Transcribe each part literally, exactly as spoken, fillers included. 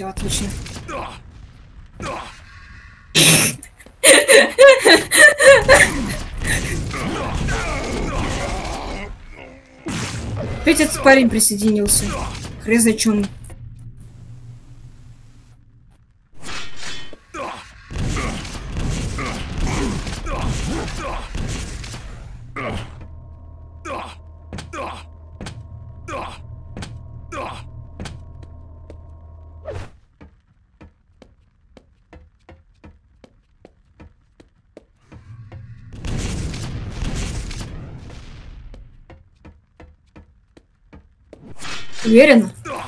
Все, отлично. Опять этот парень присоединился. Хрен за чем. Уверен?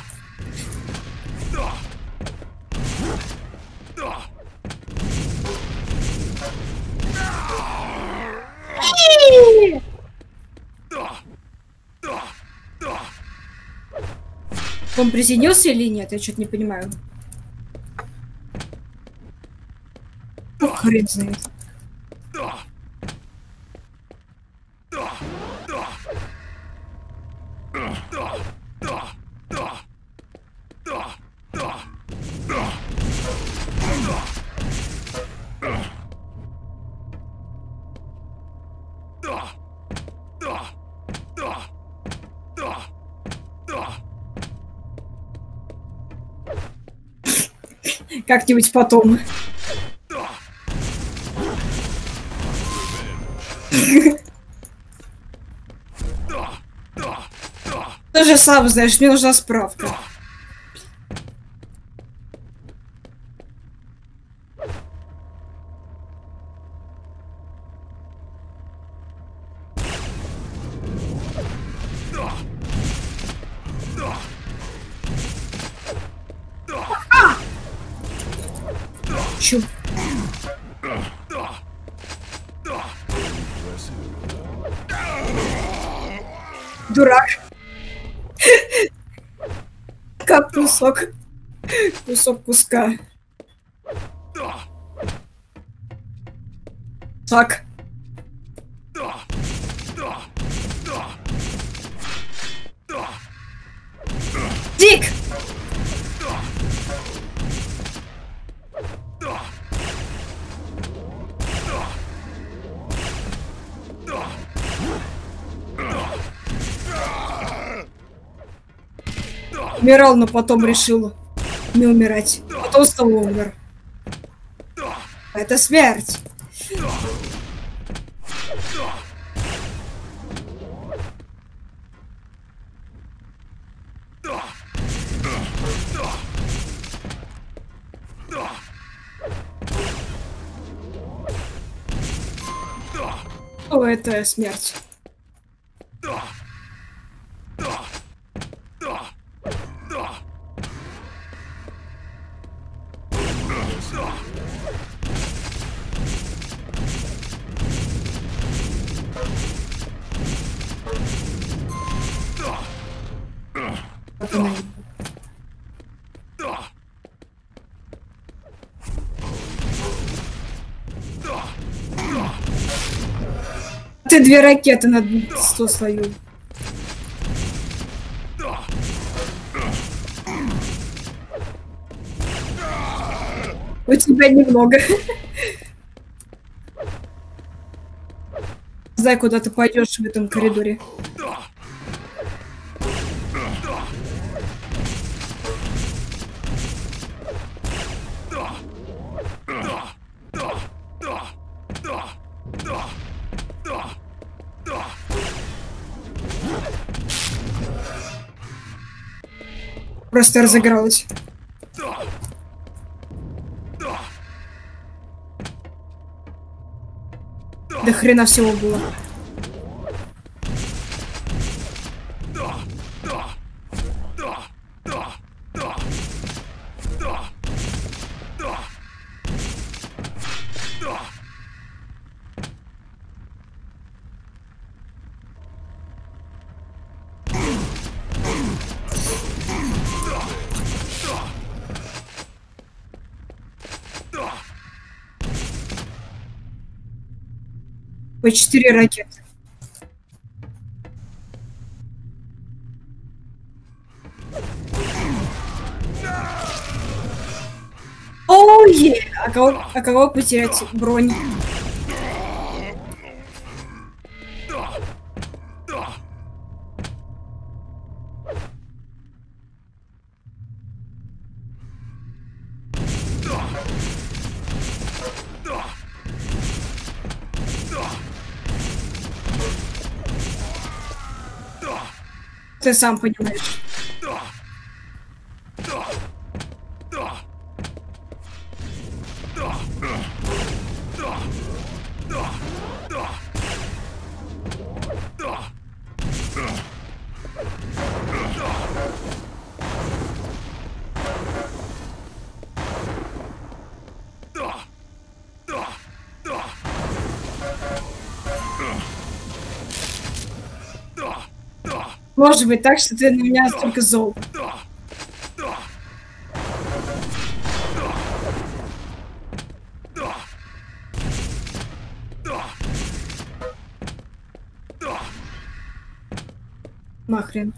Он присоединился или нет? Я что-то не понимаю. Ну, хрен знает. Как-нибудь потом. Ты же сам знаешь, мне нужна справка. Чё? Дурак. Как кусок. Кусок куска. Так. Дик! Умирал, но потом решил не умирать. Потом снова умер. Это смерть. О, это смерть. Ты две ракеты на сто свою. У тебя немного. Знай, куда ты пойдешь в этом коридоре. Просто разыгралась. До хрена всего было. По четыре ракеты. деньги, а кого, а кого потерять бронь? Ты сам понимаешь. Может быть так, что ты на меня столько зол. Нахрен.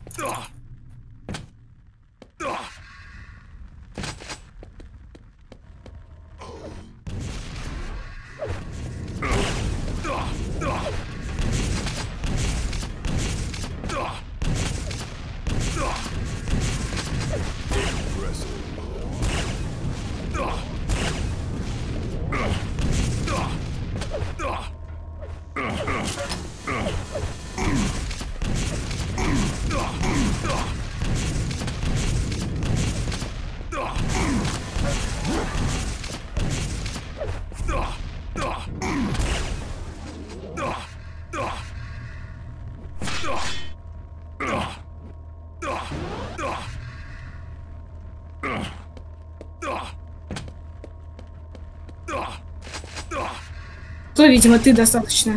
То, видимо, ты достаточно.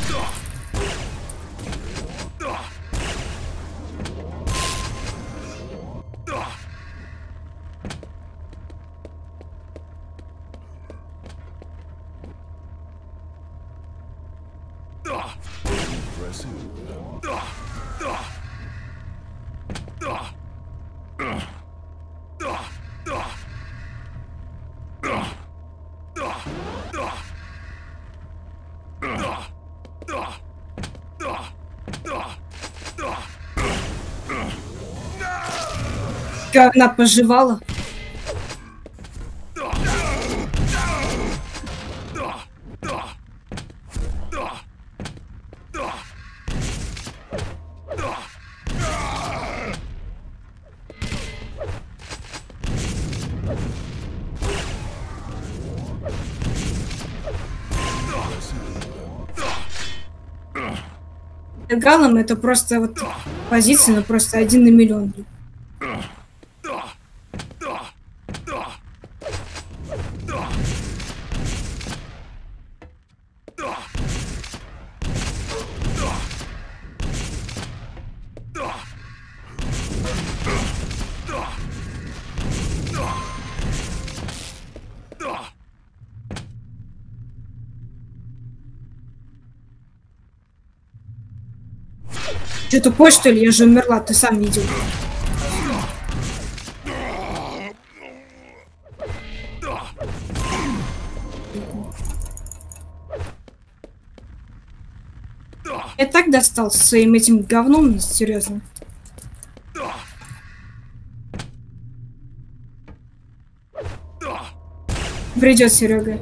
Как она пожевала. Галом это просто вот позиция, но просто один на миллион. Че, тупой, что ли? Я же умерла, ты сам видел. Я так достал со своим этим говном, серьезно. Придет Серега.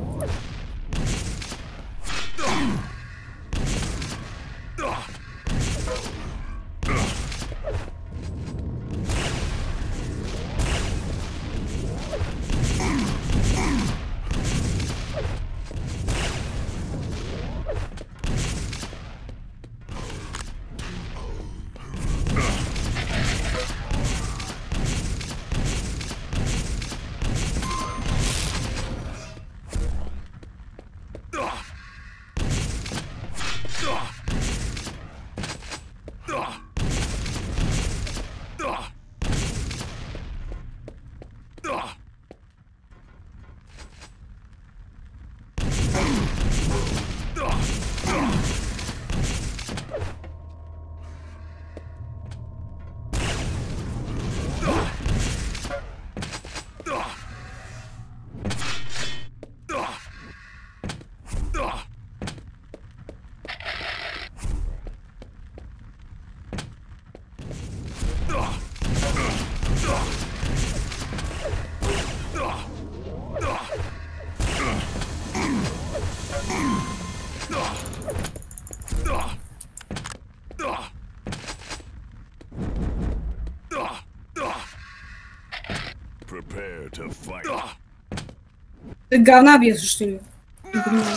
Prepare to fight. Ты говна бьешь, что ли? Не понимаю.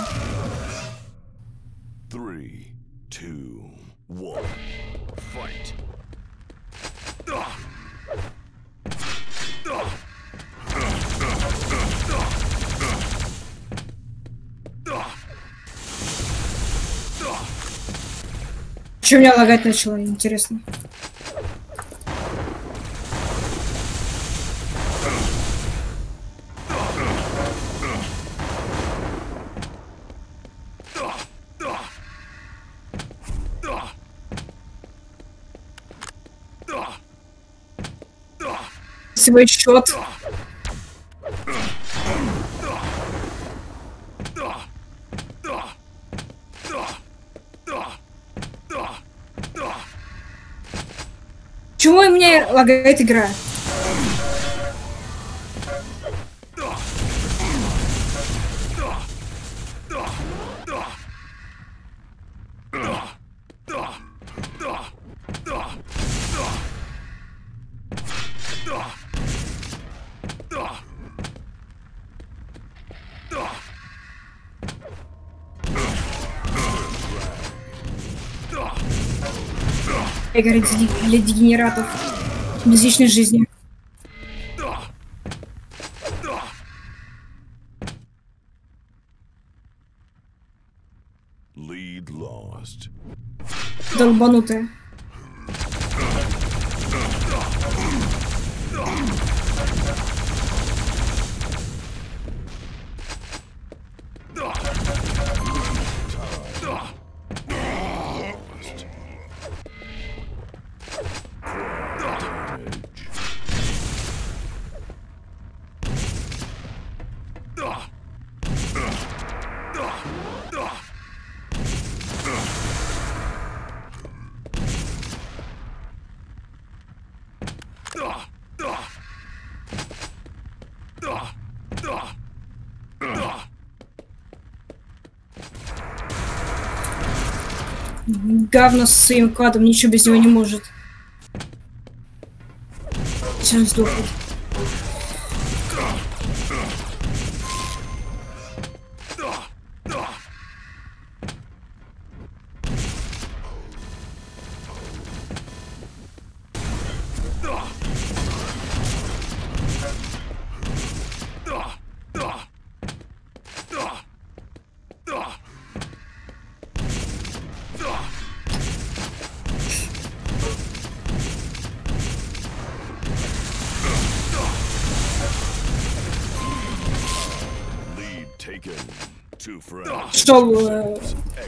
Three, two, one, fight. Че меня лагать начало, интересно. Свой счет. Почему у меня лагает игра? Игры для дегенератов без личной жизни. Lead lost. Долбанутая. Говно со своим кладом, ничего без него не может. Сейчас сдохнет. Шел. Э...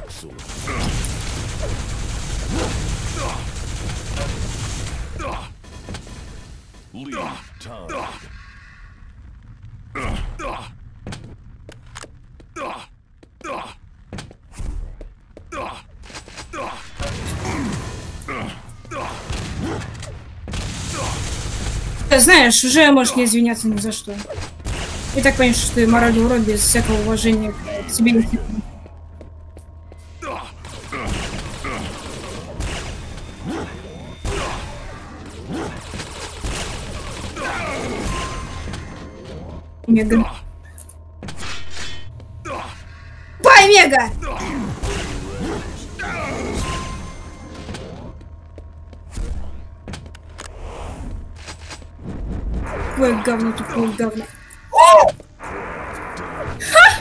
Знаешь, уже можешь не извиняться ни за что. И так понимаешь, что ты моральный урод без всякого уважения к себе не себе. Мега. Бай, Мега! Какое говно, тупое говно. Ха!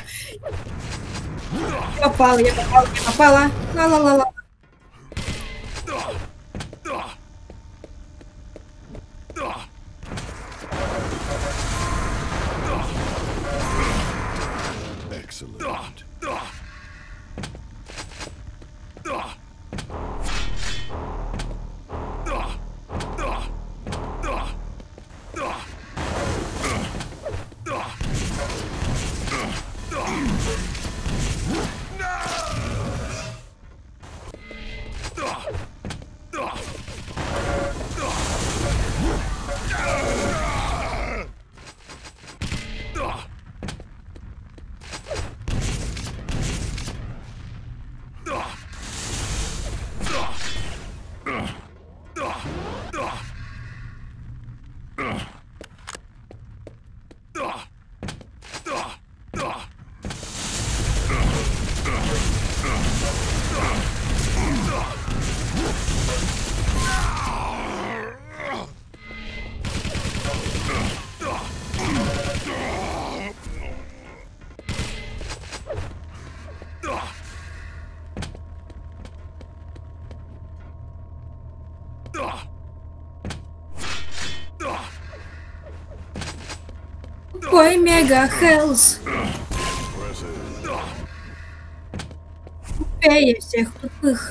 Я попала, я попала, я попала. Ла-ла-ла-ла. Ой, мега хелс. Тупее всех тупых.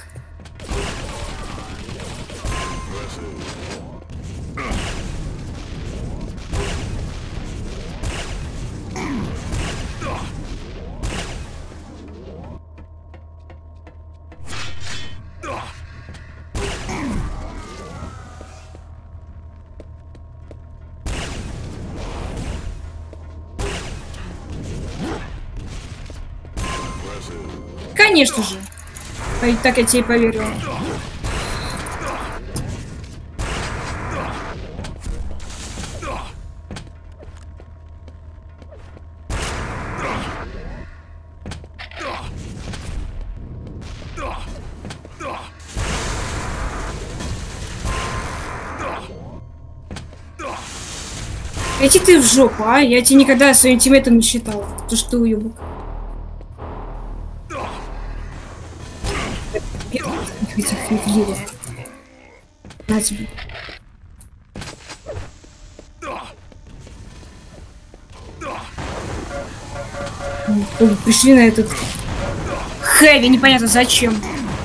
Конечно же. А и так я тебе поверила. Иди ты в жопу, а? Я тебя никогда своим тиммейтом не считала. То, что ты уебок. Этих ювелиров. На тебе. Ой, пришли на этот хэви, непонятно зачем.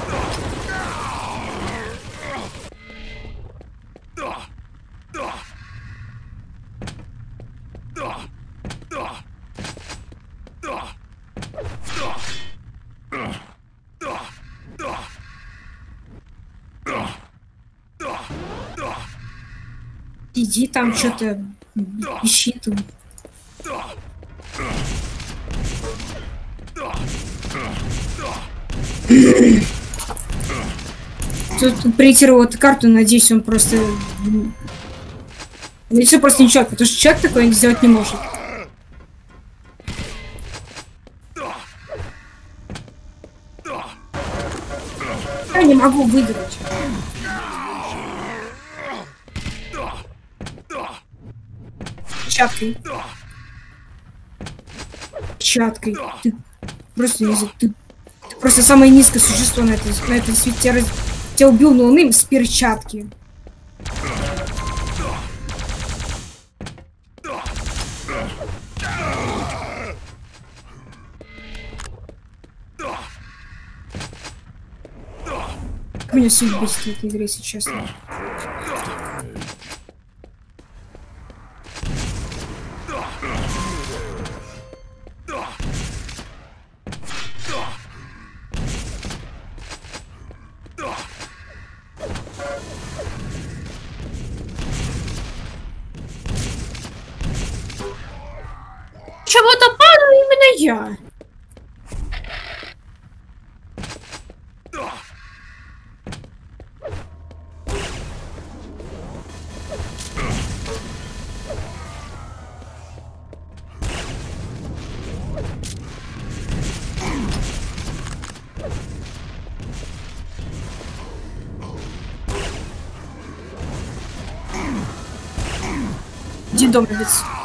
Иди там что-то ищи там. Тут проектировал эту карту, надеюсь, он просто... Надеюсь, он просто не человек, потому что человек такое сделать не может. Я не могу выиграть. Чаткой. Чаткой. Ты просто не знаю, ты, ты просто самое низкое существо на этой, на этой свете. Тебя, тебя убил ноунейм с перчатки. Как меня все бесит в этой игре, если честно. Чего-то падал именно я. Дедомовец.